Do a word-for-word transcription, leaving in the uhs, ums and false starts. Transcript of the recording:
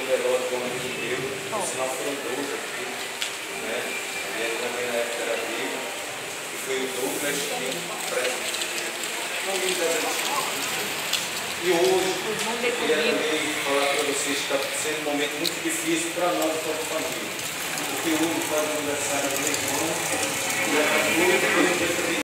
velório de um amigo meu, por sinal foram dois aqui, né? E ele também na época era vivo, que foi o Douglas não me E hoje, eu queria também falar para vocês que está sendo um momento muito difícil para nós, como família. Porque hoje faz o aniversário do meu irmão, e a família